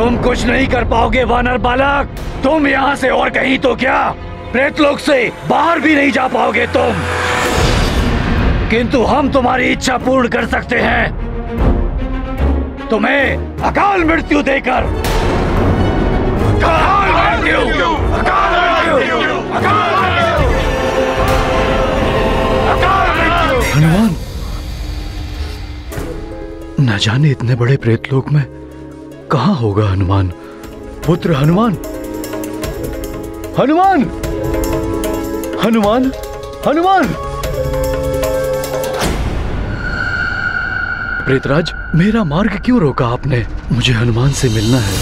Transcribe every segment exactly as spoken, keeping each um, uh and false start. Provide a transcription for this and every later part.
तुम कुछ नहीं कर पाओगे वानर बालक। तुम यहाँ से और कहीं तो क्या, प्रेत लोक से बाहर भी नहीं जा पाओगे तुम। किंतु हम तुम्हारी इच्छा पूर्ण कर सकते हैं, तुम्हें अकाल मृत्यु देकर। अकाल मृत्यु, अकाल मृत्यु, अकाल मृत्यु, अकाल मृत्यु। हनुमान, न जाने इतने बड़े प्रेत लोक में कहाँ होगा हनुमान। पुत्र हनुमान, हनुमान, हनुमान, हनुमान। प्रेतराज, मेरा मार्ग क्यों रोका आपने? मुझे हनुमान से मिलना है।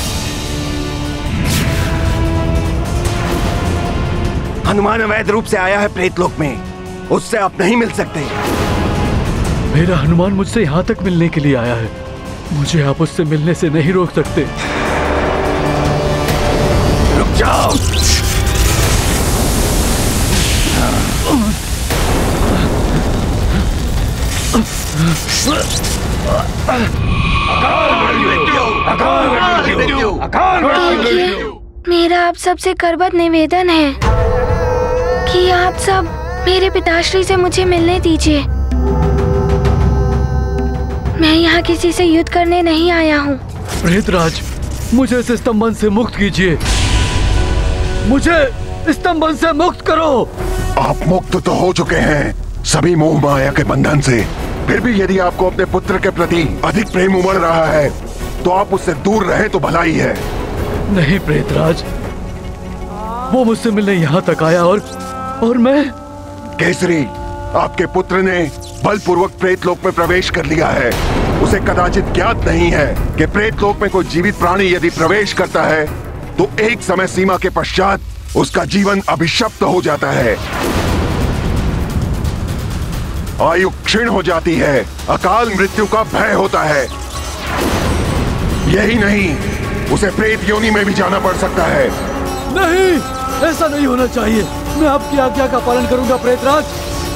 हनुमान अवैध रूप से आया है प्रेतलोक में, उससे आप नहीं मिल सकते। मेरा हनुमान मुझसे यहाँ तक मिलने के लिए आया है, मुझे आप उससे मिलने से नहीं रोक सकते। रुक जाओ। मेरा आप सबसे करबद्ध निवेदन है कि आप सब मेरे पिताश्री से मुझे मिलने दीजिए। मैं यहाँ किसी से युद्ध करने नहीं आया हूँ। प्रेतराज, मुझे इस स्तंभन से मुक्त कीजिए, मुझे स्तंभन से मुक्त करो। आप मुक्त तो हो चुके हैं सभी मोह माया के बंधन से, फिर भी यदि आपको अपने पुत्र के प्रति अधिक प्रेम उमड़ रहा है तो आप उससे दूर रहे तो भला ही है। नहीं प्रेतराज, वो मुझसे मिलने यहाँ तक आया और और मैं। केसरी, आपके पुत्र ने बलपूर्वक प्रेतलोक में प्रवेश कर लिया है। उसे कदाचित ज्ञात नहीं है कि प्रेतलोक में कोई जीवित प्राणी यदि प्रवेश करता है तो एक समय सीमा के पश्चात उसका जीवन अभिशप्त हो जाता है, आयु क्षीण हो जाती है, अकाल मृत्यु का भय होता है। यही नहीं, उसे प्रेत योनि में भी जाना पड़ सकता है। नहीं, ऐसा नहीं होना चाहिए। मैं आपकी आज्ञा का पालन करूंगा प्रेतराज।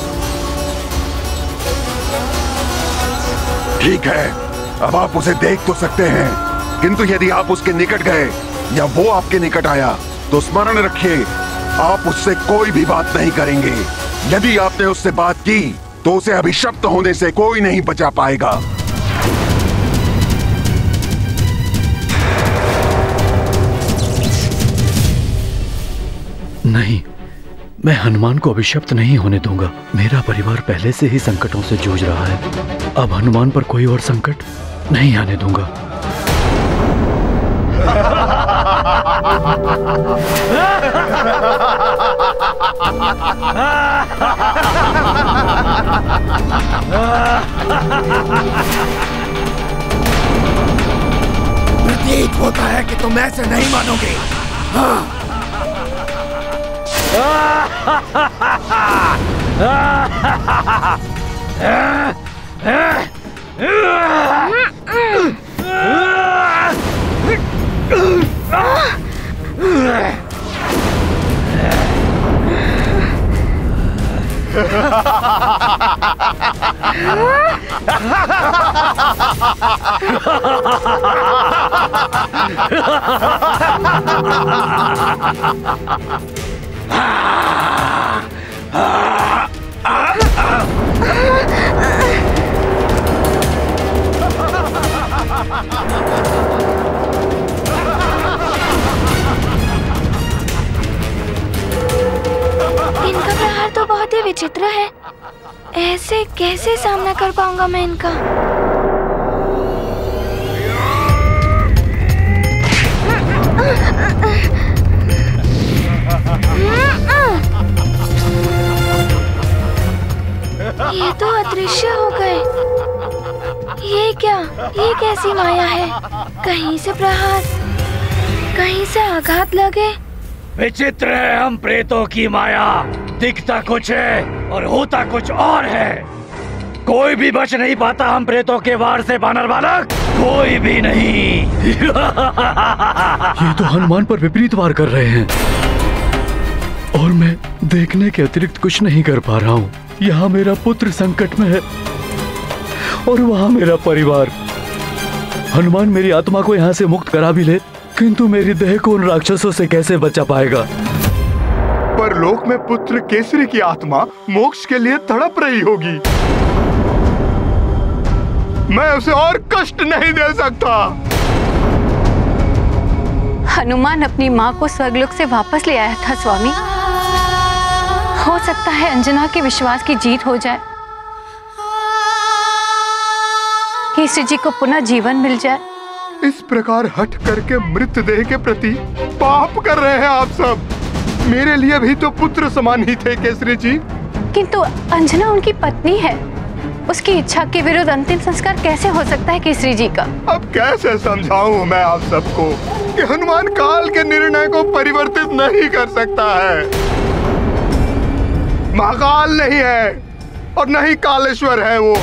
ठीक है, अब आप उसे देख तो सकते हैं, किंतु यदि आप उसके निकट गए या वो आपके निकट आया तो स्मरण रखिए, आप उससे कोई भी बात नहीं करेंगे। यदि आपने उससे बात की तो उसे अभिशप्त होने से कोई नहीं बचा पाएगा। नहीं, मैं हनुमान को अभिशप्त नहीं होने दूंगा। मेरा परिवार पहले से ही संकटों से जूझ रहा है, अब हनुमान पर कोई और संकट नहीं आने दूंगा। प्रतीत होता है कि तुम ऐसे नहीं मानोगे। हाँ। इनका प्रहार तो बहुत ही विचित्र है, ऐसे कैसे सामना कर पाऊंगा मैं इनका? ये तो अदृश्य हो गए। ये क्या, ये कैसी माया है? कहीं से प्रहार, कहीं से आघात लगे। विचित्र है हम प्रेतों की माया, दिखता कुछ है और होता कुछ और है। कोई भी बच नहीं पाता हम प्रेतों के वार से बानर बालक, कोई भी नहीं। ये तो हनुमान पर विपरीत वार कर रहे हैं और मैं देखने के अतिरिक्त कुछ नहीं कर पा रहा हूँ। यहाँ मेरा पुत्र संकट में है और वहाँ मेरा परिवार। हनुमान मेरी आत्मा को यहाँ से मुक्त करा भी ले किंतु मेरी देह को उन राक्षसों से कैसे बचा पाएगा? पर लोक में पुत्र केसरी की आत्मा मोक्ष के लिए तड़प रही होगी। मैं उसे और कष्ट नहीं दे सकता। हनुमान अपनी माँ को स्वर्गलोक से वापस ले आया था स्वामी। हो सकता है अंजना के विश्वास की जीत हो जाए, केसरी जी को पुनः जीवन मिल जाए। इस प्रकार हट करके मृतदेह के प्रति पाप कर रहे हैं आप सब। मेरे लिए भी तो पुत्र समान ही थे केसरी जी। किंतु अंजना उनकी पत्नी है, उसकी इच्छा के विरुद्ध अंतिम संस्कार कैसे हो सकता है केसरी जी का? अब कैसे समझाऊं मैं आप सबको कि हनुमान काल के निर्णय को परिवर्तित नहीं कर सकता है। महाकाल नहीं है और नहीं कालेश्वर है वो।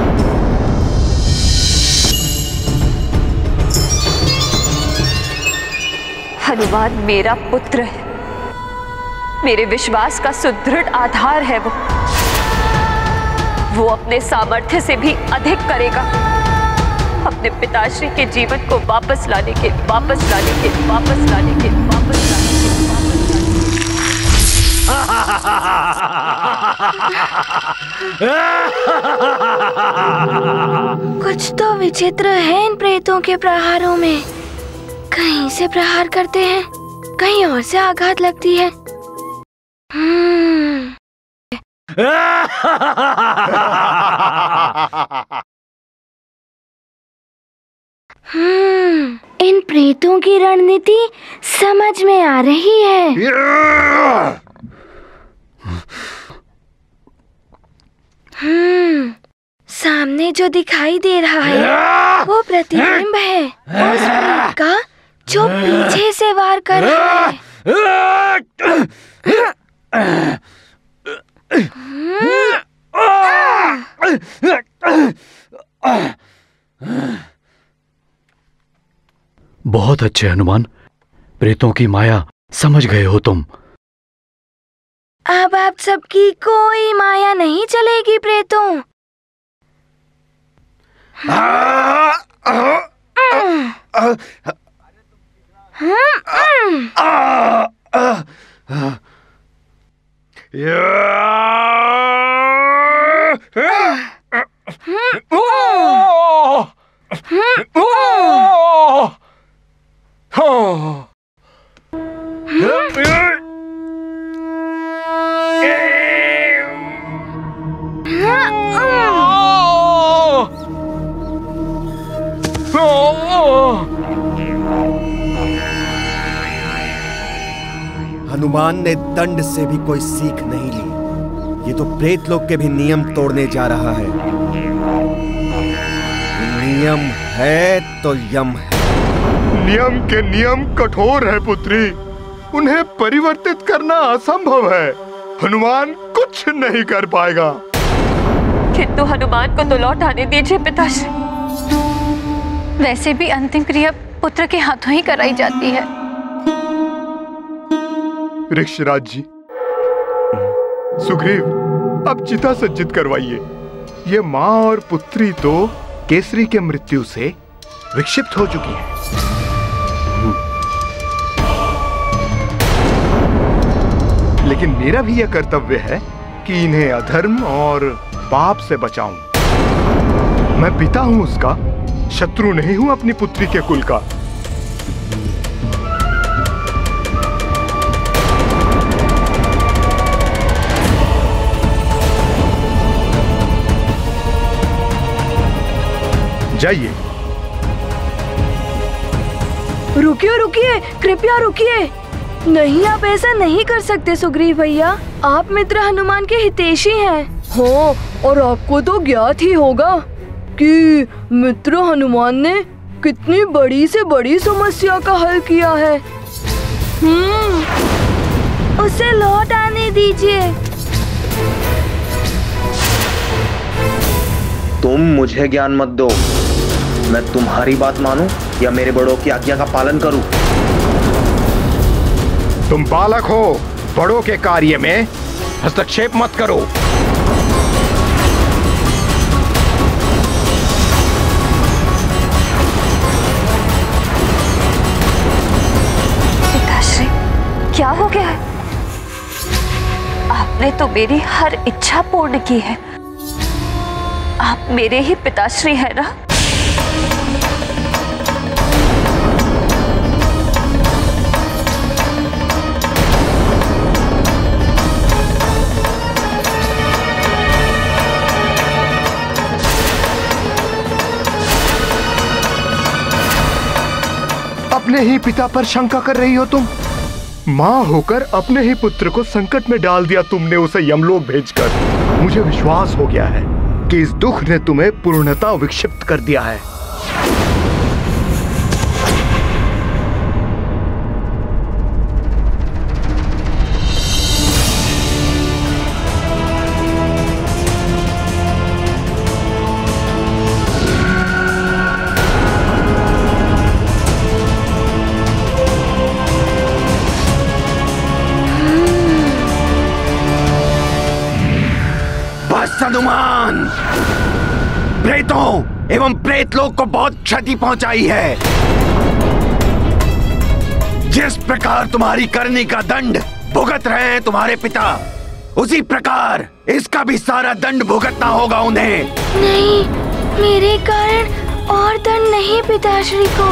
हनुमान मेरा पुत्र है, मेरे विश्वास का सुदृढ़ आधार है वो। वो अपने सामर्थ्य से भी अधिक करेगा अपने पिताश्री के जीवन को वापस लाने के वापस लाने के वापस लाने के वापस लाने के कुछ तो विचित्र है इन प्रेतों के प्रहारों में। कहीं से प्रहार करते हैं, कहीं और से आघात लगती है। हम्म। हम्म, इन प्रेतों की रणनीति समझ में आ रही है। हम्म, सामने जो दिखाई दे रहा है वो प्रतिबिंब है उस प्रेत का जो पीछे से वार कर रहा है। बहुत अच्छे हनुमान, प्रेतों की माया समझ गए हो तुम। अब आप सबकी कोई माया नहीं चलेगी प्रेतों। हनुमान ने दंड से भी कोई सीख नहीं ली। ये तो प्रेत लोक के भी नियम तोड़ने जा रहा है। नियम है तो यम है। नियम के नियम कठोर है पुत्री, उन्हें परिवर्तित करना असंभव है। हनुमान कुछ नहीं कर पाएगा। किंतु हनुमान को तो लौट आने दीजिए पिताश्री। वैसे भी अंतिम क्रिया पुत्र के हाथों ही कराई जाती है। ऋषिराज जी, सुग्रीव, अब चिता सज्जित करवाइए। ये माँ और पुत्री तो केसरी के मृत्यु से विक्षिप्त हो चुकी हैं। लेकिन मेरा भी यह कर्तव्य है कि इन्हें अधर्म और पाप से बचाऊं। मैं पिता हूं उसका, शत्रु नहीं हूं अपनी पुत्री के कुल का। जाइए। रुकिए रुकिए, कृपया रुकिए। नहीं, आप ऐसा नहीं कर सकते सुग्रीव भैया। आप मित्र हनुमान के हितैषी हैं। हाँ, और आपको तो ज्ञात ही होगा कि मित्र हनुमान ने कितनी बड़ी से बड़ी समस्या का हल किया है। हम्म, उसे लौट आने दीजिए। तुम मुझे ज्ञान मत दो। मैं तुम्हारी बात मानूं या मेरे बड़ों की आज्ञा का पालन करूं? तुम बालक हो, बड़ों के कार्य में हस्तक्षेप मत करो। आपने तो मेरी हर इच्छा पूर्ण की है। आप मेरे ही पिताश्री हैं ना? अपने ही पिता पर शंका कर रही हो तुम? माँ होकर अपने ही पुत्र को संकट में डाल दिया तुमने, उसे यमलोक भेजकर। मुझे विश्वास हो गया है कि इस दुख ने तुम्हें पूर्णतः विक्षिप्त कर दिया है। हनुमान, प्रेतों एवं प्रेत लोक को बहुत क्षति पहुंचाई है। जिस प्रकार तुम्हारी करनी का दंड भुगत रहे हैं तुम्हारे पिता, उसी प्रकार इसका भी सारा दंड भुगतना होगा उन्हें। नहीं, मेरे कारण और दंड नहीं पिताश्री को।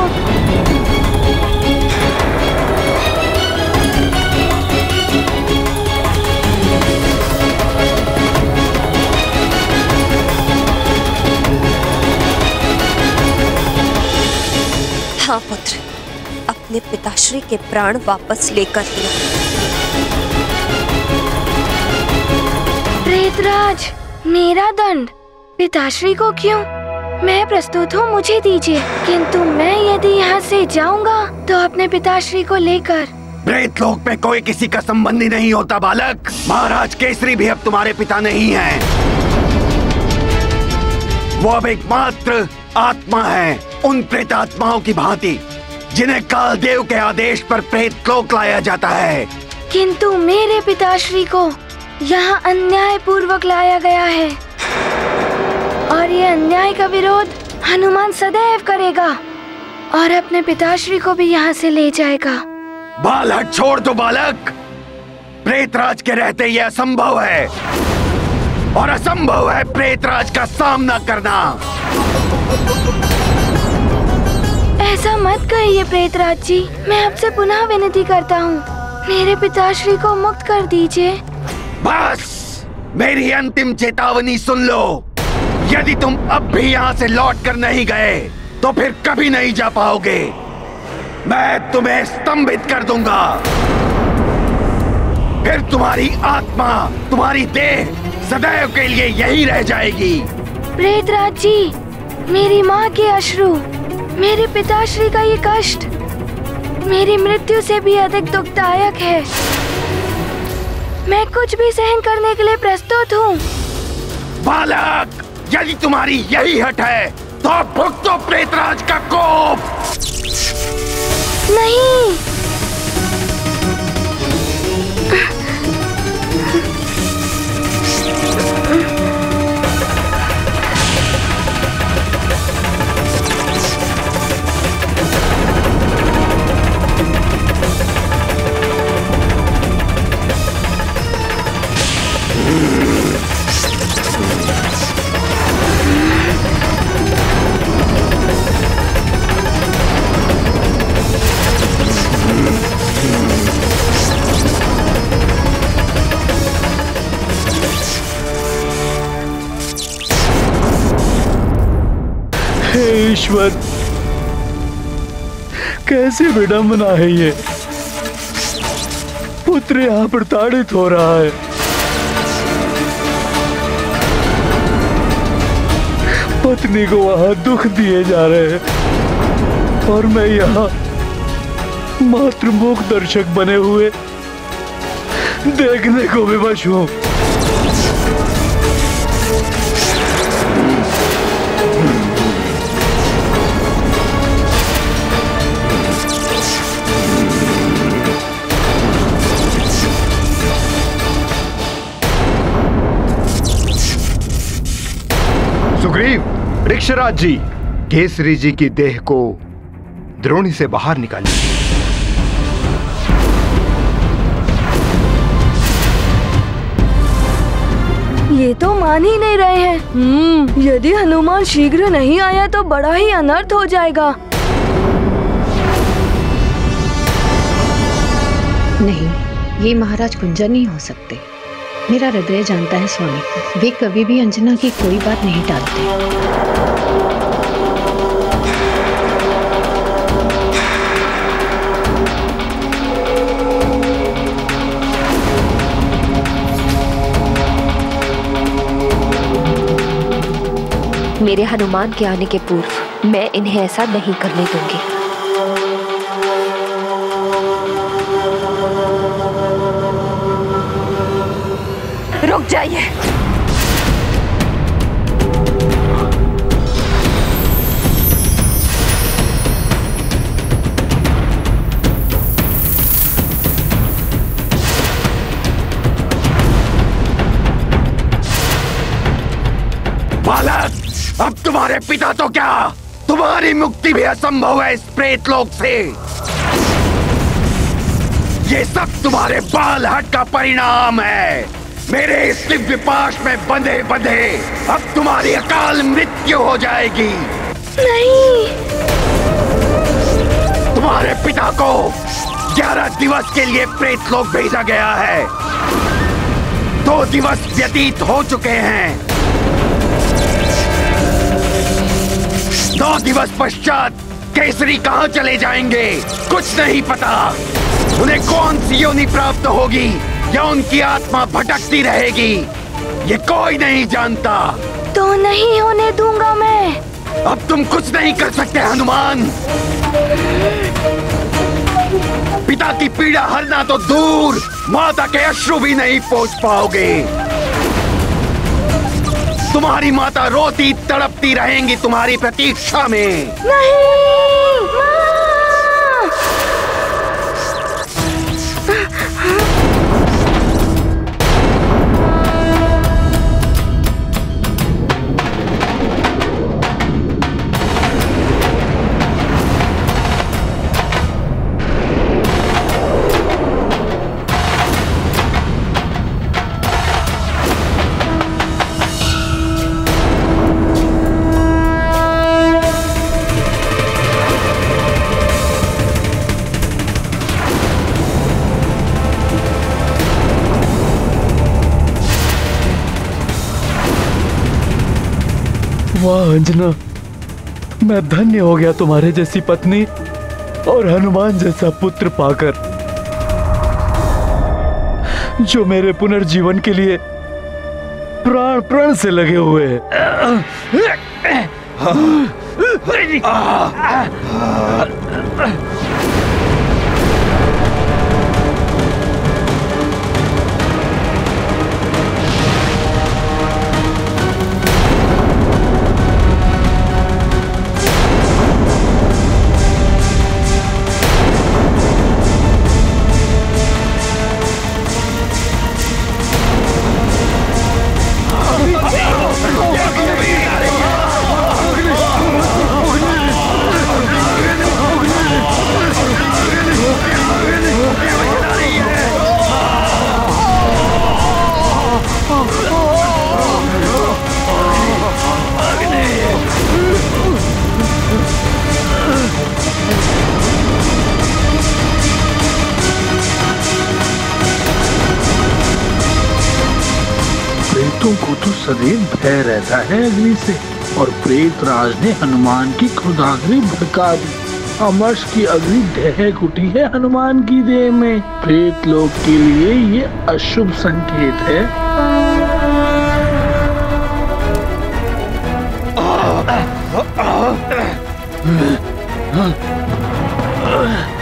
हाँ पुत्र, अपने पिताश्री के प्राण वापस लेकर लिया। प्रेतराज, मेरा दंड पिताश्री को क्यों? मैं प्रस्तुत हूँ, मुझे दीजिए। किंतु मैं यदि यहाँ से जाऊँगा तो अपने पिताश्री को लेकर। प्रेत लोक में कोई किसी का संबंधी नहीं होता बालक। महाराज केसरी भी अब तुम्हारे पिता नहीं हैं। वो अब एकमात्र आत्मा है, उन प्रेत आत्माओं की भांति जिन्हें काल देव के आदेश पर प्रेत लोक लाया जाता है। किंतु मेरे पिताश्री को यहाँ अन्याय पूर्वक लाया गया है और ये अन्याय का विरोध हनुमान सदैव करेगा और अपने पिताश्री को भी यहाँ से ले जाएगा। बालक छोड़ दो बालक, प्रेतराज के रहते ये असंभव है और असंभव है प्रेतराज का सामना करना। ऐसा मत कहिए प्रेतराज जी, मैं आपसे पुनः विनती करता हूँ, मेरे पिताश्री को मुक्त कर दीजिए। बस मेरी अंतिम चेतावनी सुन लो। यदि तुम अब भी यहाँ से लौट कर नहीं गए तो फिर कभी नहीं जा पाओगे। मैं तुम्हें स्तंभित कर दूंगा। फिर तुम्हारी आत्मा, तुम्हारी देह सदैव के लिए यही रह जाएगी। प्रेतराज जी, मेरी माँ के अश्रु, मेरे पिताश्री का ये कष्ट मेरी मृत्यु से भी अधिक दुखदायक है। मैं कुछ भी सहन करने के लिए प्रस्तुत हूँ। बालक, यदि तुम्हारी यही हट है तो भुगतो प्रेतराज का कोप। नहीं, ईश्वर, कैसे विडंबना है ये। पुत्र यहाँ प्रताड़ित हो रहा है। पत्नी को वहां दुख दिए जा रहे हैं और मैं यहाँ मातृमुख दर्शक बने हुए देखने को विवश हूँ। ऋक्षराज जी, केसरी जी की देह को द्रोणी से बाहर निकालिए। ये तो मान ही नहीं रहे हैं। हम्म, यदि हनुमान शीघ्र नहीं आया तो बड़ा ही अनर्थ हो जाएगा। नहीं, ये महाराज कुंजर नहीं हो सकते। मेरा हृदय जानता है स्वामी, वे कभी भी अंजना की कोई बात नहीं टालते। मेरे हनुमान के आने के पूर्व मैं इन्हें ऐसा नहीं करने दूंगी। रुक जाइए। बालक, अब तुम्हारे पिता तो क्या, तुम्हारी मुक्ति भी असंभव है इस प्रेत लोक से। ये सब तुम्हारे बाल हट का परिणाम है। मेरे इस दिव्य पाश में बंधे बंधे अब तुम्हारी अकाल मृत्यु हो जाएगी। नहीं। तुम्हारे पिता को ग्यारह दिवस के लिए प्रेत लोक भेजा गया है। दो दिवस व्यतीत हो चुके हैं। नौ दिवस पश्चात केसरी कहाँ चले जाएंगे कुछ नहीं पता। उन्हें कौन सी योनि प्राप्त होगी या उनकी आत्मा भटकती रहेगी, ये कोई नहीं जानता। तो नहीं होने दूंगा मैं। अब तुम कुछ नहीं कर सकते हनुमान। पिता की पीड़ा हरना तो दूर, माता के अश्रु भी नहीं पोंछ पाओगे। तुम्हारी माता रोती तड़पती रहेंगी तुम्हारी प्रतीक्षा में। नहीं माँ। वाह अंजना, मैं धन्य हो गया तुम्हारे जैसी पत्नी और हनुमान जैसा पुत्र पाकर, जो मेरे पुनर्जीवन के लिए प्राण प्राण से लगे हुए हैं। को तो सदैव भय रहता है अग्नि से, और प्रेतराज ने हनुमान की क्रोधाग्नि भड़का दी। अमर्ष की अग्नि दहक उठी है हनुमान की देह में। प्रेत लोक के लिए ये अशुभ संकेत है। आ, आ, आ, आ, आ,